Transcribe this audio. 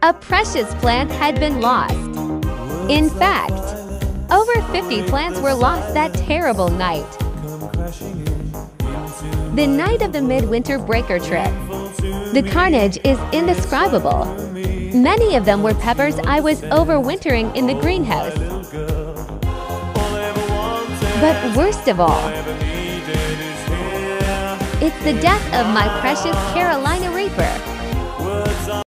A precious plant had been lost. In fact, over 50 plants were lost that terrible night. The night of the midwinter breaker trip. The carnage is indescribable. Many of them were peppers I was overwintering in the greenhouse. But worst of all, it's the death of my precious Carolina Reaper.